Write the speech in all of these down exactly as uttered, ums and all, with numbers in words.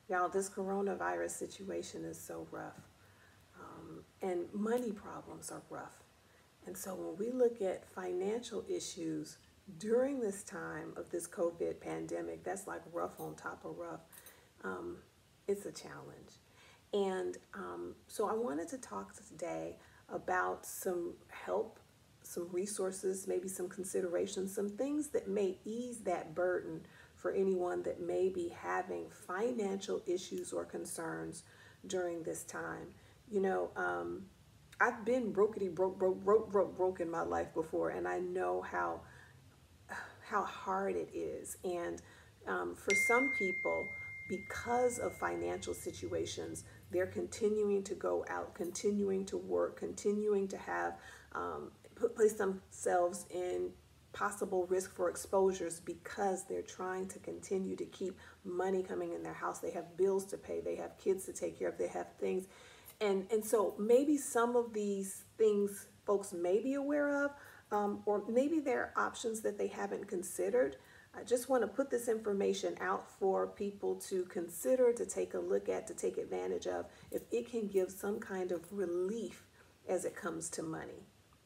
Y'all, this coronavirus situation is so rough. Um, and money problems are rough. And so when we look at financial issues during this time of this COVID pandemic, that's like rough on top of rough. Um, it's a challenge. And um, so I wanted to talk today about some help, some resources, maybe some considerations, some things that may ease that burden for anyone that may be having financial issues or concerns during this time. You know, um, I've been brokety broke, broke, broke, broke, broke in my life before, and I know how how hard it is. And um, for some people, because of financial situations, they're continuing to go out, continuing to work, continuing to have um, put, place themselves in possible risk for exposures because they're trying to continue to keep money coming in their house. They have bills to pay, they have kids to take care of, they have things. And, and so maybe some of these things folks may be aware of, um, or maybe there are options that they haven't considered. I just want to put this information out for people to consider, to take a look at, to take advantage of, if it can give some kind of relief as it comes to money.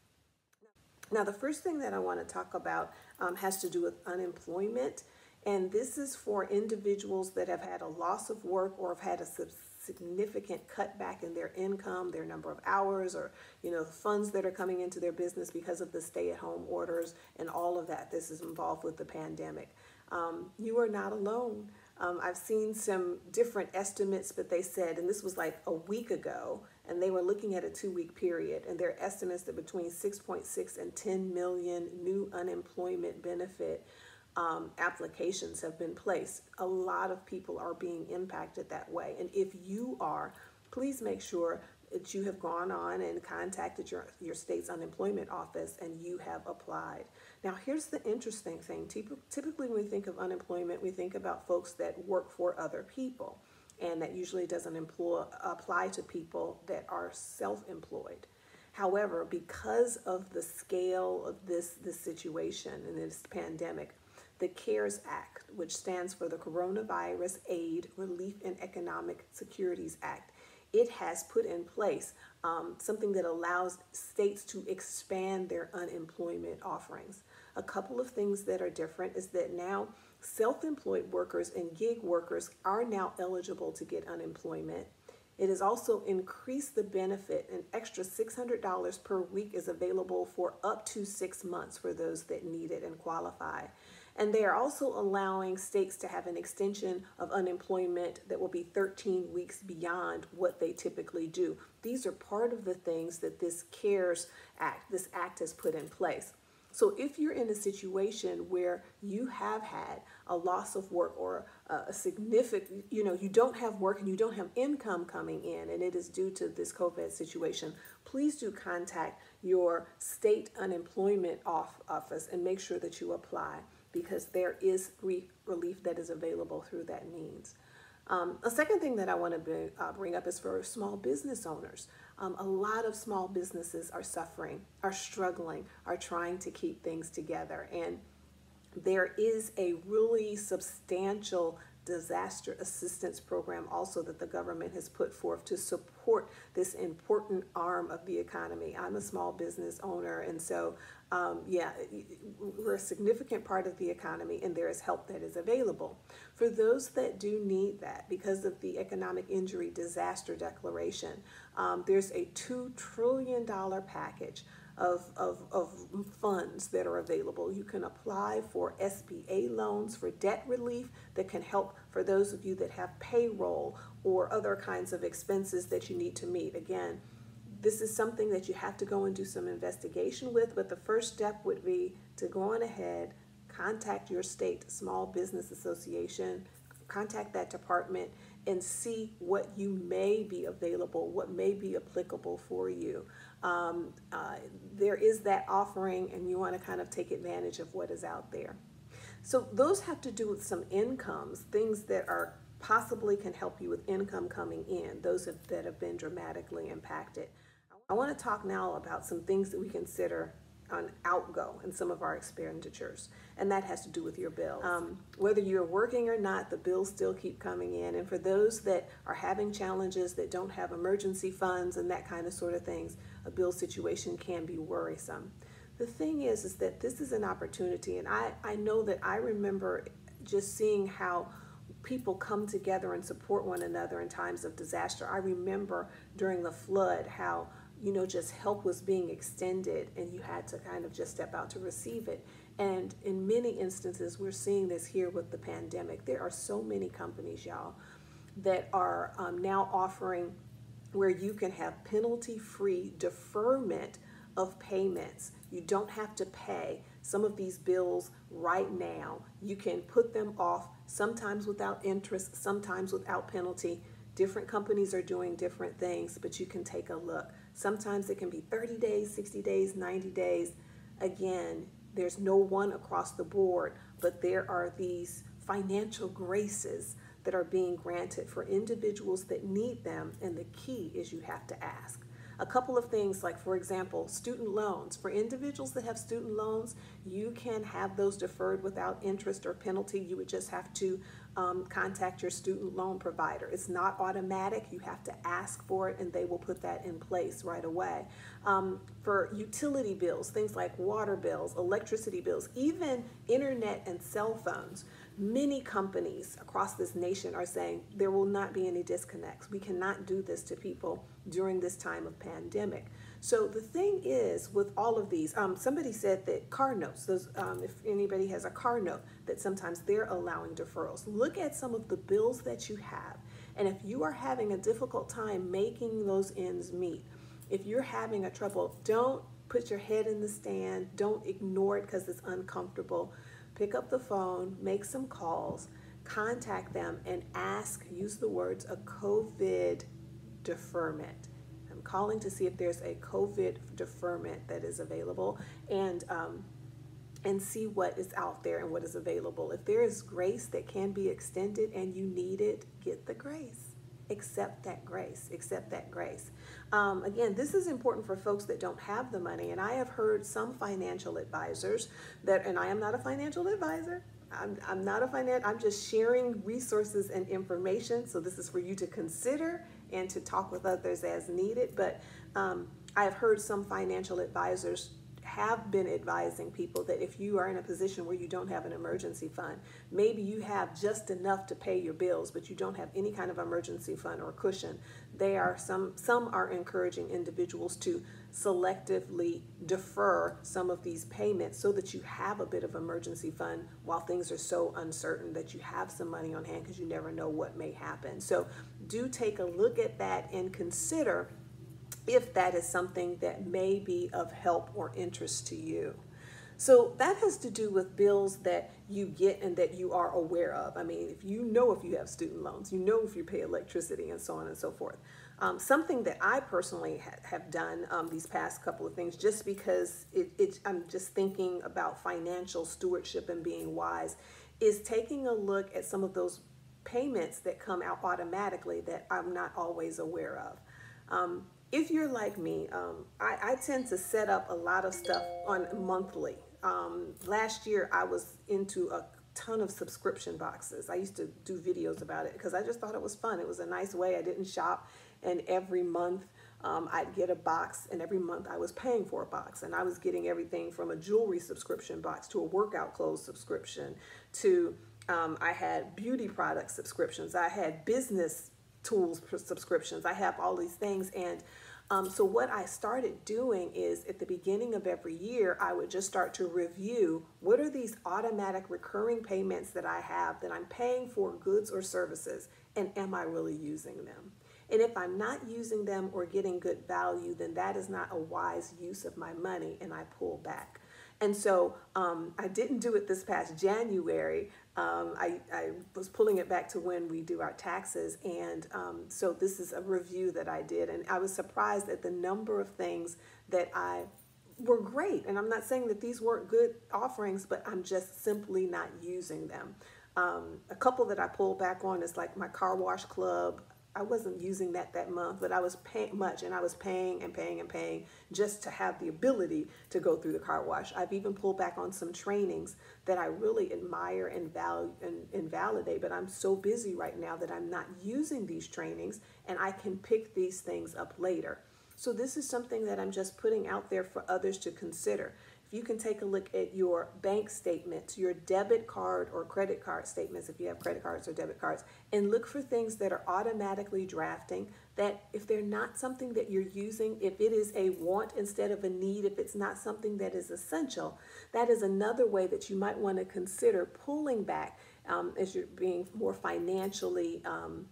Now, the first thing that I want to talk about um, has to do with unemployment. And this is for individuals that have had a loss of work or have had a significant cutback in their income, their number of hours, or, you know, the funds that are coming into their business because of the stay-at-home orders and all of that. This is involved with the pandemic. Um, you are not alone. Um, I've seen some different estimates, but they said, and this was like a week ago, and they were looking at a two-week period, and their estimates that between six point six and ten million new unemployment benefit um, applications have been placed. A lot of people are being impacted that way, and if you are, please make sure that you have gone on and contacted your, your state's unemployment office and you have applied. Now, here's the interesting thing. Typically, when we think of unemployment, we think about folks that work for other people, and that usually doesn't employ, apply to people that are self-employed. However, because of the scale of this, this situation and this pandemic, the CARES Act, which stands for the Coronavirus Aid, Relief, and Economic Securities Act, it has put in place um, something that allows states to expand their unemployment offerings. A couple of things that are different is that now self-employed workers and gig workers are now eligible to get unemployment. It has also increased the benefit. An extra six hundred dollars per week is available for up to six months for those that need it and qualify. And they are also allowing states to have an extension of unemployment that will be thirteen weeks beyond what they typically do. These are part of the things that this CARES Act, this act has put in place. So if you're in a situation where you have had a loss of work or a significant, you know, you don't have work and you don't have income coming in, and it is due to this COVID situation, please do contact your state unemployment office and make sure that you apply, because there is relief that is available through that means. Um, a second thing that I want to bring, uh, bring up is for small business owners. Um, a lot of small businesses are suffering, are struggling, are trying to keep things together. And there is a really substantial disaster assistance program also that the government has put forth to support this important arm of the economy. I'm a small business owner, and so um, yeah, we're a significant part of the economy, and there is help that is available. For those that do need that, because of the economic injury disaster declaration, um, there's a two trillion dollars package Of, of, of funds that are available. You can apply for S B A loans for debt relief that can help for those of you that have payroll or other kinds of expenses that you need to meet. Again, this is something that you have to go and do some investigation with, but the first step would be to go on ahead, contact your state small business association, contact that department, and see what you may be available, what may be applicable for you. Um, uh, there is that offering, and you want to kind of take advantage of what is out there. So those have to do with some incomes, things that are possibly can help you with income coming in, those have, that have been dramatically impacted. I want to talk now about some things that we consider on outgo in some of our expenditures, and that has to do with your bills. Um, whether you're working or not, the bills still keep coming in, and for those that are having challenges that don't have emergency funds and that kind of sort of things, a bill situation can be worrisome. The thing is, is that this is an opportunity, and I, I know that I remember just seeing how people come together and support one another in times of disaster. I remember during the flood how, you know, just help was being extended and you had to kind of just step out to receive it. And in many instances, we're seeing this here with the pandemic. There are so many companies, y'all, that are um, now offering where you can have penalty-free deferment of payments. You don't have to pay some of these bills right now. You can put them off, sometimes without interest, sometimes without penalty. Different companies are doing different things, but you can take a look. Sometimes it can be thirty days, sixty days, ninety days. Again, there's no one across the board, but there are these financial graces that are being granted for individuals that need them, and the key is you have to ask. A couple of things, like for example, student loans. For individuals that have student loans, you can have those deferred without interest or penalty. You would just have to um, contact your student loan provider. It's not automatic. You have to ask for it, and they will put that in place right away. Um, for utility bills, things like water bills, electricity bills, even internet and cell phones, many companies across this nation are saying there will not be any disconnects. We cannot do this to people during this time of pandemic. So the thing is, with all of these, um, somebody said that car notes, those, um, if anybody has a car note, that sometimes they're allowing deferrals. Look at some of the bills that you have, and if you are having a difficult time making those ends meet, if you're having a trouble, don't put your head in the sand, don't ignore it because it's uncomfortable. Pick up the phone, make some calls, contact them, and ask, use the words, a COVID deferment. I'm calling to see if there's a COVID deferment that is available, and um, and see what is out there and what is available. If there is grace that can be extended and you need it, get the grace. Accept that grace, accept that grace. Um, again, this is important for folks that don't have the money, and I have heard some financial advisors that, and I am not a financial advisor, I'm, I'm not a financial, I'm just sharing resources and information, so this is for you to consider and to talk with others as needed, but um, I have heard some financial advisors have been advising people that if you are in a position where you don't have an emergency fund, maybe you have just enough to pay your bills, but you don't have any kind of emergency fund or cushion. They are some some are encouraging individuals to selectively defer some of these payments so that you have a bit of emergency fund while things are so uncertain, that you have some money on hand because you never know what may happen. So do take a look at that and consider if that is something that may be of help or interest to you. So that has to do with bills that you get and that you are aware of. I mean, if you know if you have student loans, you know if you pay electricity and so on and so forth. Um, something that I personally ha have done um, these past couple of things, just because it, it, I'm just thinking about financial stewardship and being wise, is taking a look at some of those payments that come out automatically that I'm not always aware of. Um, If you're like me, um, I, I tend to set up a lot of stuff on monthly. Um, last year, I was into a ton of subscription boxes. I used to do videos about it because I just thought it was fun. It was a nice way. I didn't shop, and every month um, I'd get a box, and every month I was paying for a box, and I was getting everything from a jewelry subscription box to a workout clothes subscription to um, I had beauty product subscriptions. I had business tools subscriptions. I have all these things, and um, so what I started doing is at the beginning of every year, I would just start to review what are these automatic recurring payments that I have that I'm paying for goods or services, and am I really using them? And if I'm not using them or getting good value, then that is not a wise use of my money, and I pull back. And so um, I didn't do it this past January. Um, I, I was pulling it back to when we do our taxes. And um, so this is a review that I did. And I was surprised at the number of things that I were great. And I'm not saying that these weren't good offerings, but I'm just simply not using them. Um, a couple that I pulled back on is like my car wash club. I wasn't using that that month, but I was paying much, and I was paying and paying and paying just to have the ability to go through the car wash. I've even pulled back on some trainings that I really admire and value and, and validate, but I'm so busy right now that I'm not using these trainings, and I can pick these things up later. So this is something that I'm just putting out there for others to consider. If you can take a look at your bank statements, your debit card or credit card statements, if you have credit cards or debit cards, and look for things that are automatically drafting, that if they're not something that you're using, if it is a want instead of a need, if it's not something that is essential, that is another way that you might want to consider pulling back um, as you're being more financially um,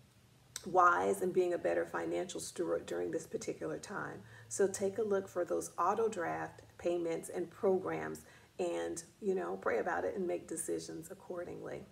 wise and being a better financial steward during this particular time. So take a look for those auto draft payments and programs, and you know, pray about it and make decisions accordingly.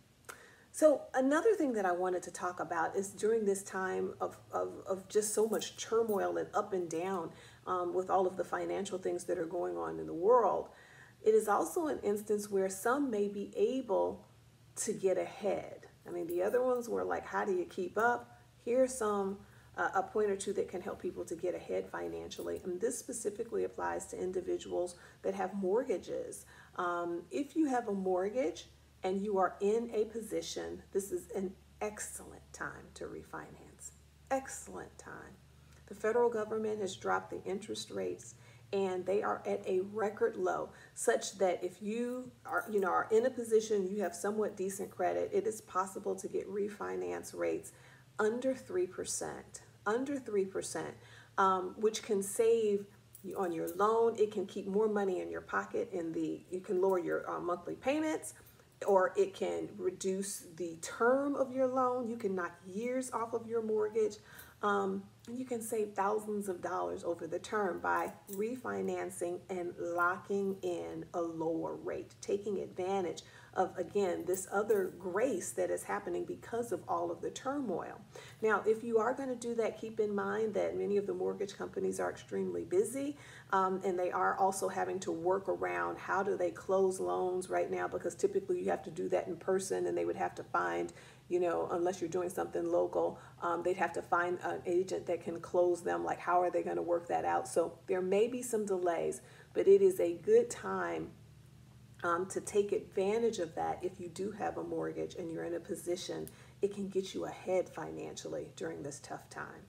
So another thing that I wanted to talk about is during this time of, of, of just so much turmoil and up and down um, with all of the financial things that are going on in the world, it is also an instance where some may be able to get ahead. I mean, the other ones were like, how do you keep up? Here's some, uh, a point or two that can help people to get ahead financially. And this specifically applies to individuals that have mortgages. Um, if you have a mortgage and you are in a position, this is an excellent time to refinance. Excellent time. The federal government has dropped the interest rates, and they are at a record low, such that if you are, you know, are in a position, you have somewhat decent credit, it is possible to get refinance rates under three percent, under three percent, um, which can save you on your loan. It can keep more money in your pocket in the, you can lower your uh, monthly payments, or it can reduce the term of your loan. You can knock years off of your mortgage. Um, you can save thousands of dollars over the term by refinancing and locking in a lower rate, taking advantage of, again, this other grace that is happening because of all of the turmoil. Now, if you are going to do that, keep in mind that many of the mortgage companies are extremely busy, um, and they are also having to work around how do they close loans right now, because typically you have to do that in person, and they would have to find, you know, unless you're doing something local, um, they'd have to find an agent that can close them. Like, how are they going to work that out? So there may be some delays, but it is a good time um, to take advantage of that. If you do have a mortgage and you're in a position, it can get you ahead financially during this tough time.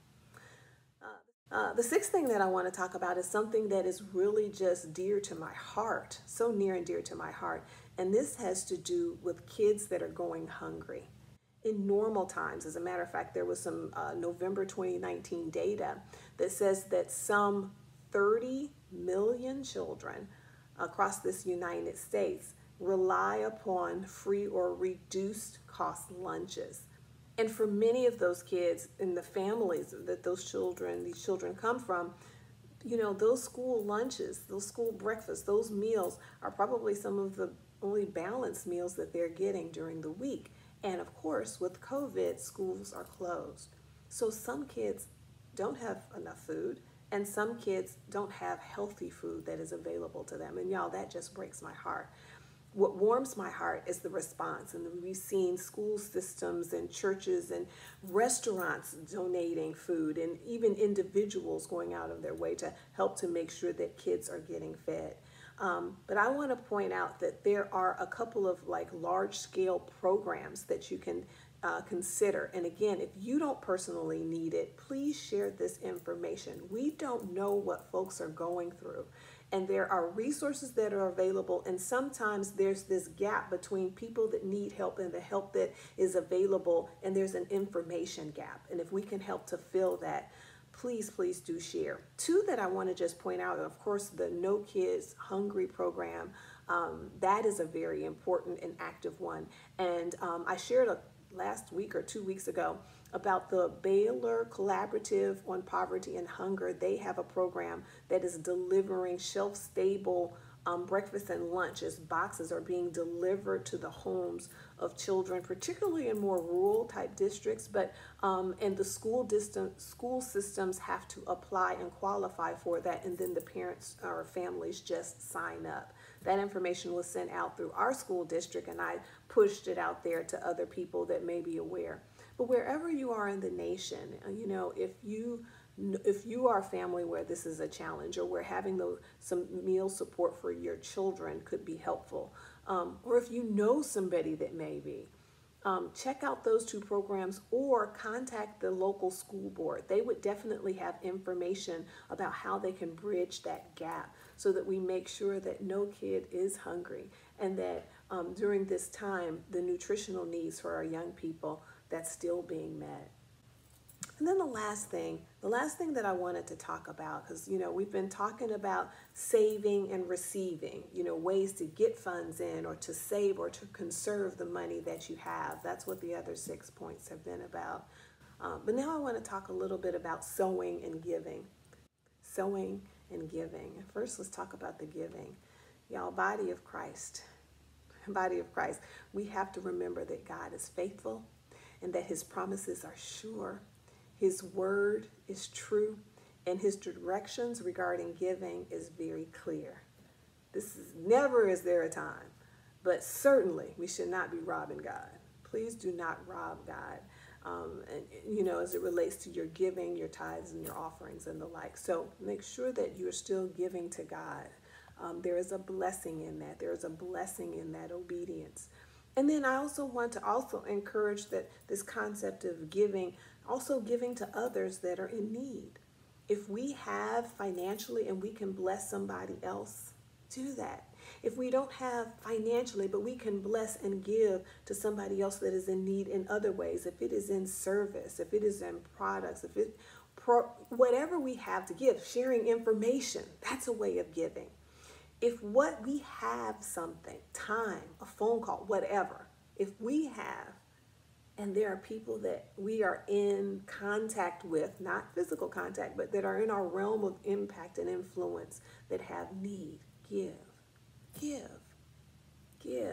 Uh, uh, the sixth thing that I want to talk about is something that is really just dear to my heart, so near and dear to my heart. And this has to do with kids that are going hungry. In normal times, as a matter of fact, there was some uh, November twenty nineteen data that says that some thirty million children across this United States rely upon free or reduced cost lunches. And for many of those kids and the families that those children, these children come from, you know, those school lunches, those school breakfasts, those meals are probably some of the only balanced meals that they're getting during the week. And of course, with COVID, schools are closed. So some kids don't have enough food, and some kids don't have healthy food that is available to them. And y'all, that just breaks my heart. What warms my heart is the response. And we've seen school systems and churches and restaurants donating food, and even individuals going out of their way to help to make sure that kids are getting fed. Um, but I want to point out that there are a couple of like large scale programs that you can uh, consider. And again, if you don't personally need it, please share this information. We don't know what folks are going through. And there are resources that are available, and sometimes there's this gap between people that need help and the help that is available, and there's an information gap. And if we can help to fill that, please, please do share. Two that I want to just point out, of course, the No Kids Hungry program. Um, that is a very important and active one. And um, I shared a last week or two weeks ago about the Baylor Collaborative on Poverty and Hunger. They have a program that is delivering shelf-stable um, breakfast and lunch as boxes are being delivered to the homes of children, particularly in more rural type districts. But um, and the school distance school systems have to apply and qualify for that, and then the parents or families just sign up. That information was sent out through our school district, and I pushed it out there to other people that may be aware. But wherever you are in the nation, you know, if you if you are a family where this is a challenge, or where having those, some meal support for your children could be helpful, um, or if you know somebody that may be, um, check out those two programs or contact the local school board. They would definitely have information about how they can bridge that gap so that we make sure that no kid is hungry, and that um, during this time, the nutritional needs for our young people, that's still being met. And then the last thing, the last thing that I wanted to talk about, because, you know, we've been talking about saving and receiving, you know, ways to get funds in, or to save, or to conserve the money that you have. That's what the other six points have been about. Um, but now I want to talk a little bit about sowing and giving. Sowing and giving. First, let's talk about the giving. Y'all, body of Christ, body of Christ, we have to remember that God is faithful and that his promises are sure. His word is true, and his directions regarding giving is very clear. This is never is there a time, but certainly we should not be robbing God. Please do not rob God, um, and, you know, as it relates to your giving, your tithes and your offerings and the like. So make sure that you're still giving to God. Um, there is a blessing in that. There is a blessing in that obedience. And then I also want to also encourage that this concept of giving, also giving to others that are in need. If we have financially and we can bless somebody else, do that. If we don't have financially, but we can bless and give to somebody else that is in need in other ways, if it is in service, if it is in products, if it, pro, whatever we have to give, sharing information, that's a way of giving. If what we have something, time, a phone call, whatever, if we have, and there are people that we are in contact with, not physical contact, but that are in our realm of impact and influence that have need, give, give, give,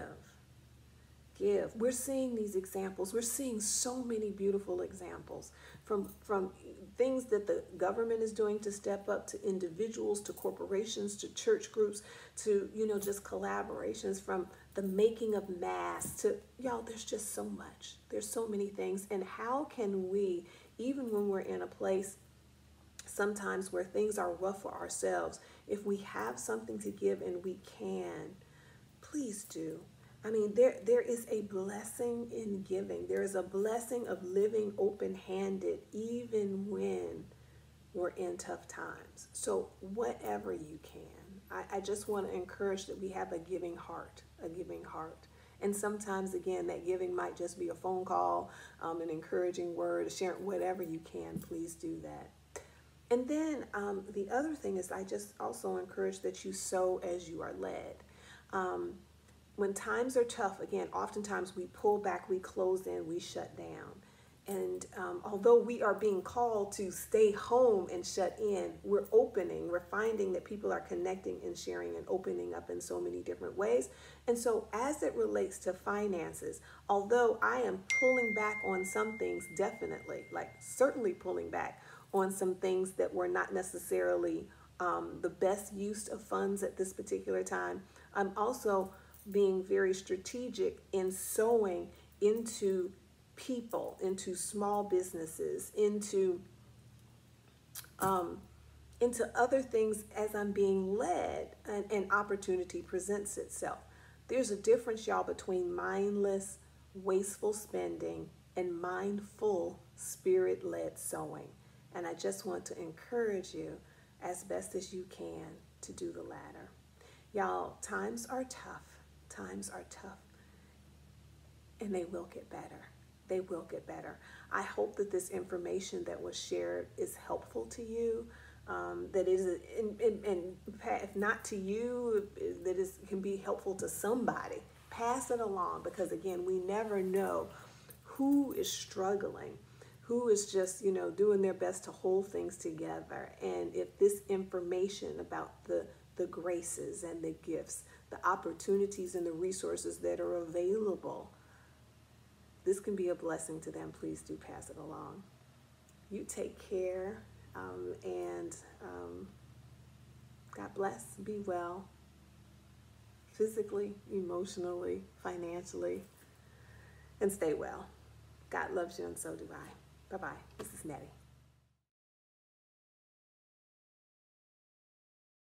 give. We're seeing these examples. We're seeing so many beautiful examples from, from things that the government is doing to step up, to individuals, to corporations, to church groups, to, you know, just collaborations, from the making of masks to, y'all, there's just so much. There's so many things. And how can we, even when we're in a place sometimes where things are rough for ourselves, if we have something to give and we can, please do. I mean, there there is a blessing in giving. There is a blessing of living open-handed even when we're in tough times. So whatever you can, I, I just want to encourage that we have a giving heart, a giving heart. And sometimes, again, that giving might just be a phone call, um, an encouraging word, sharing, whatever you can, please do that. And then um, the other thing is, I just also encourage that you sow as you are led. Um, When times are tough, again, oftentimes we pull back, we close in, we shut down. And um, although we are being called to stay home and shut in, we're opening, we're finding that people are connecting and sharing and opening up in so many different ways. And so as it relates to finances, although I am pulling back on some things, definitely, like certainly pulling back on some things that were not necessarily um, the best use of funds at this particular time, I'm also being very strategic in sowing into people, into small businesses, into um, into other things as I'm being led, and an opportunity presents itself. There's a difference, y'all, between mindless, wasteful spending and mindful, spirit-led sowing. And I just want to encourage you as best as you can to do the latter. Y'all, times are tough. Times are tough, and they will get better. They will get better. I hope that this information that was shared is helpful to you, um, that is, and, and, and if not to you, that is can be helpful to somebody. Pass it along, because again, we never know who is struggling, who is just, you know, doing their best to hold things together. And if this information about the the graces and the gifts, the opportunities and the resources that are available, this can be a blessing to them, please do pass it along. You take care, um, and um, God bless. Be well, physically, emotionally, financially, and stay well. God loves you, and so do I. Bye-bye. This is Nettie.